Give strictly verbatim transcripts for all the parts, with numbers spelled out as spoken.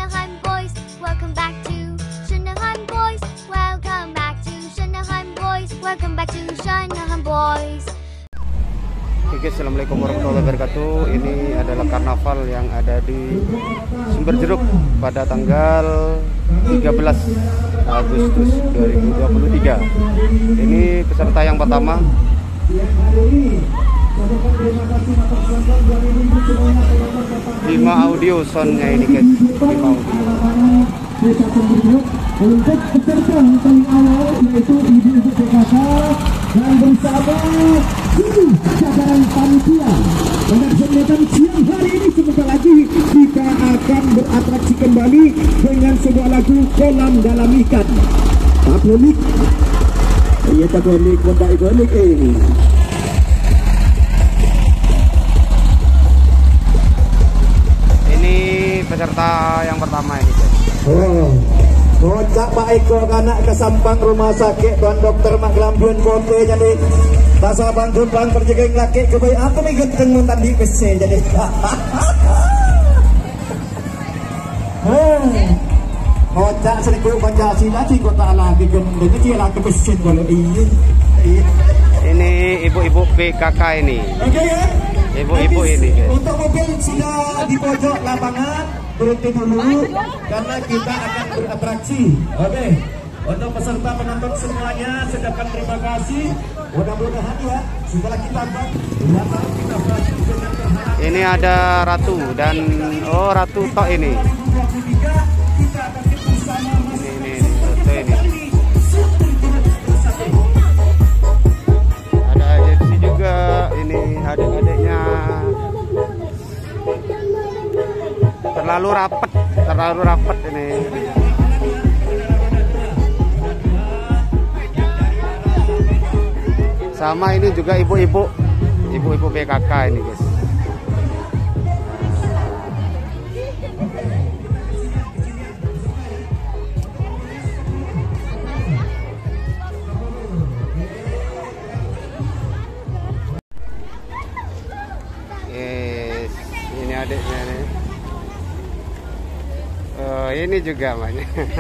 Shanahan Boys. Welcome back to Shanahan Boys. Welcome back to Shanahan Boys. Welcome back to Shanahan Boys. Oke guys, assalamualaikum warahmatullahi wabarakatuh. Ini adalah karnaval yang ada di Sumberjeruk pada tanggal tiga belas Agustus dua ribu dua puluh tiga. Ini peserta yang pertama. lima audio soundnya ini guys, lima audio. Untuk peserta yang paling awal yaitu ibu-ibu P K K dan bersama seluruh jajaran panitia pada kesempatan siang hari ini sebentar lagi kita akan beratraksi kembali dengan sebuah lagu Kolam Dalam Ikan. Taponik, iya taponik, kontak ikonik ini. Ini peserta yang pertama ini guys. Oh. Kocak Pak Eko anak ke Sampang rumah sakit Tuan Dokter Mak Lampion Kote jadi bahasa bantu bang perjegeng laki ke bayi aku nih genteng mun tadi besi jadi kocak seribu Pancasila sih kota lagi genteng itu laki besi kalau iya Ini ibu-ibu P K K ini. oke ya Ibu-ibu ini guys. untuk mobil sudah di pojok lapangan berhenti dulu karena kita akan beratraksi. Oke, untuk peserta penonton semuanya sedangkan terima kasih. Mudah-mudahan ya setelah kita buat kita berhasil dengan berharap. Ini ada Ratu dan oh Ratu tok ini. Kita akan bersama Ini ini, ini Ratu ini. Ada Jepsi juga ini adik-adiknya. Terlalu rapat, terlalu rapat ini. Sama ini juga ibu-ibu, ibu-ibu P K K ini guys. Yes, ini adiknya nih. Oh, ini juga maknya.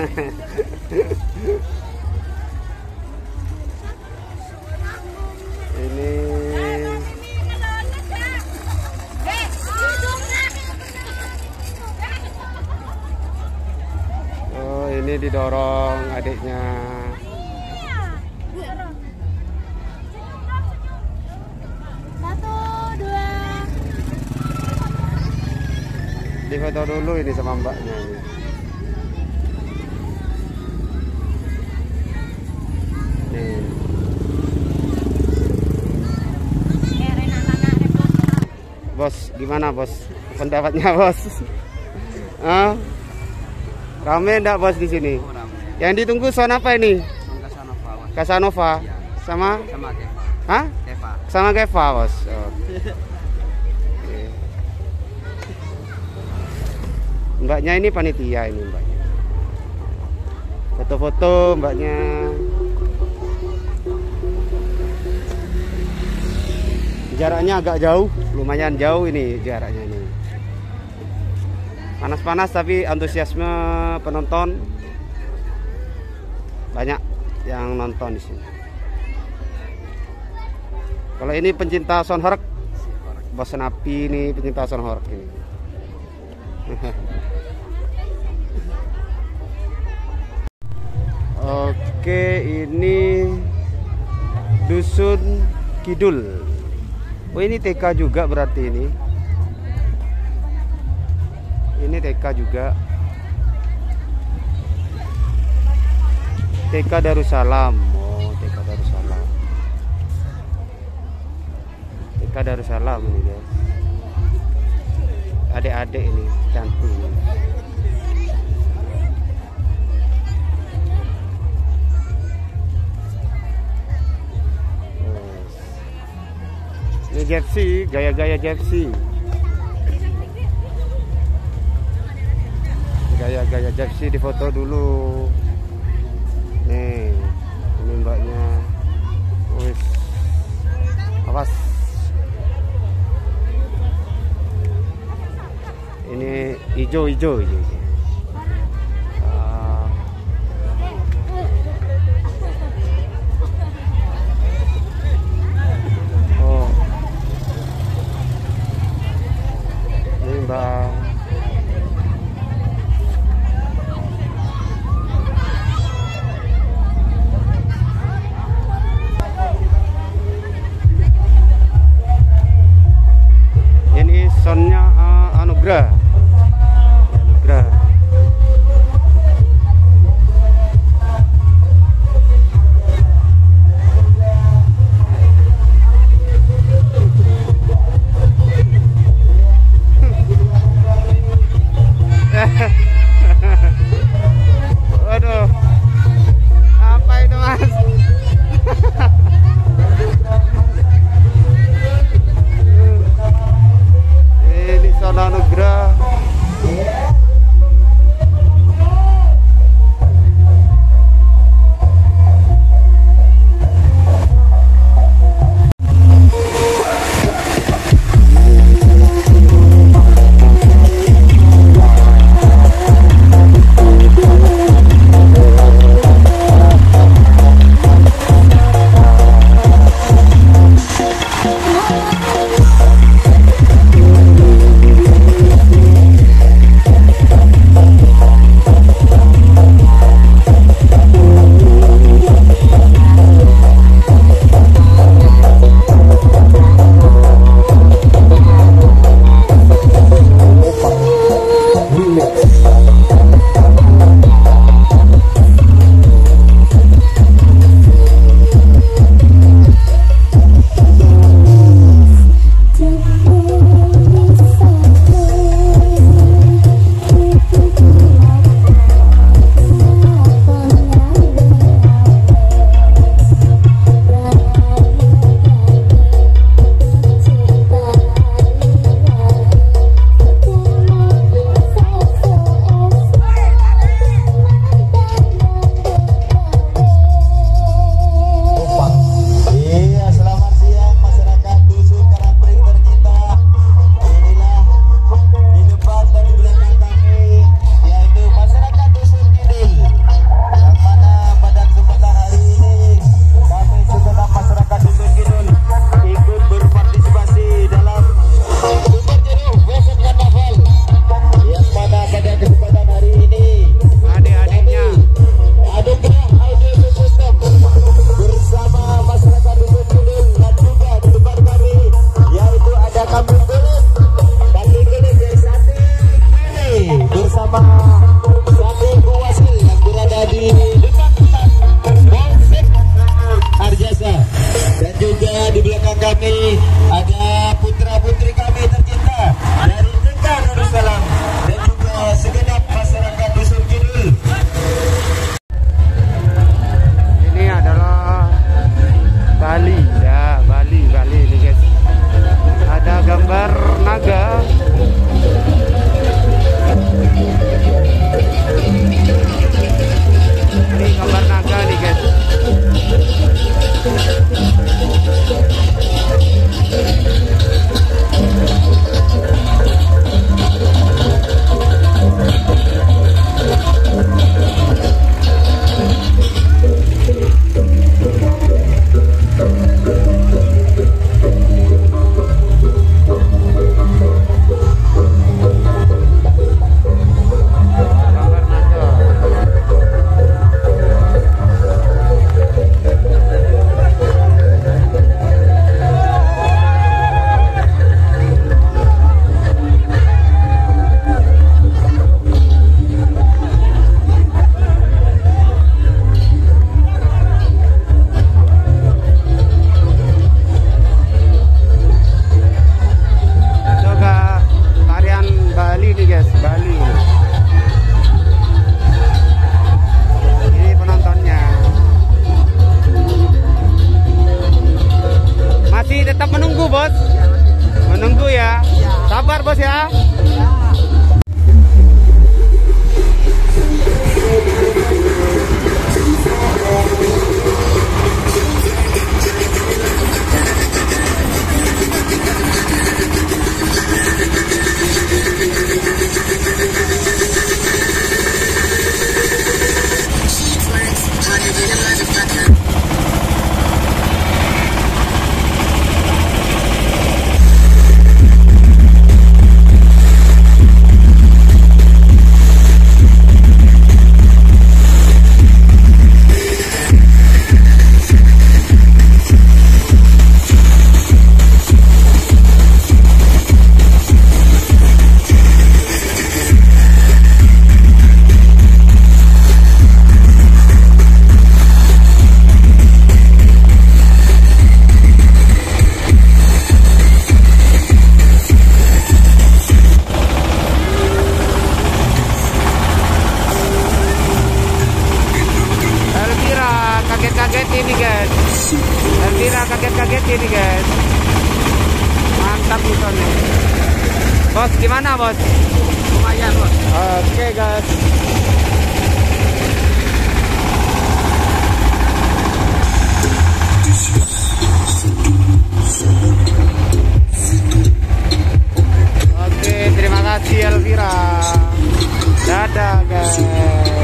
Ini oh, ini didorong adiknya. Satu, dua. Di foto dulu ini sama mbaknya ini. Nih. Bos, gimana bos? Pendapatnya bos? Ah, rame enggak bos di sini? Yang ditunggu sound apa ini? Casanova. Casanova sama Sama Keva. Hah? Keva. Sama Keva bos. Oh. Oke. Mbaknya ini panitia ini mbaknya. Foto-foto mbaknya. Jaraknya agak jauh, lumayan jauh ini jaraknya ini. Panas-panas tapi antusiasme penonton banyak yang nonton di sini. Kalau ini pencinta sound horeg, Bos Napi ini pencinta sound horeg ini. Oke, ini Dusun Kidul. Oh, ini T K juga berarti ini. Ini T K juga. T K Darussalam. Oh, T K Darussalam. T K Darussalam ini guys. Adik-adik ini cantik. Ini Jepsi, gaya-gaya Jepsi. Gaya-gaya Jepsi di foto dulu. Nih, ini mbaknya. Wis. Awas. Ini hijau-hijau hijau. Bang. Ini soundnya uh, Anugrah. Anugrah. Waduh, apa itu mas? Ini sound Anugrah. nih guys. Mantap misalnya. Bos, gimana bos? Lumayan bos. Oke guys. Oke, terima kasih Elvira. Dadah guys.